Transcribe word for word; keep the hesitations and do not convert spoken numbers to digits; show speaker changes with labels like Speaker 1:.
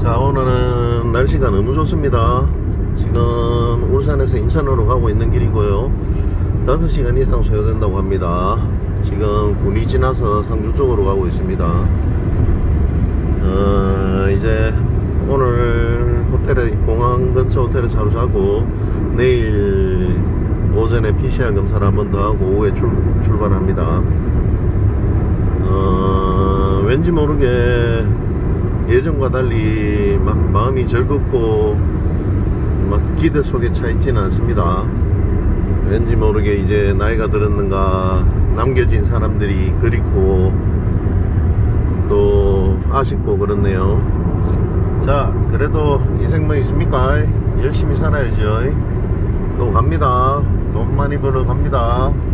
Speaker 1: 자, 오늘은 날씨가 너무 좋습니다. 지금 울산에서 인천으로 가고 있는 길이고요. 다섯 시간 이상 소요된다고 합니다. 지금 군이 지나서 상주 쪽으로 가고 있습니다. 어, 이제 오늘 호텔에, 공항 근처 호텔에 하루 자고 내일 오전에 피씨알 검사를 한 번 더 하고 오후에 출, 출발합니다. 어, 왠지 모르게 예전과 달리 막 마음이 즐겁고 막 기대 속에 차 있지는 않습니다. 왠지 모르게 이제 나이가 들었는가, 남겨진 사람들이 그립고 또 아쉽고 그렇네요. 자, 그래도 인생 뭐 있습니까? 열심히 살아야죠. 또 갑니다. 돈 많이 벌어 갑니다.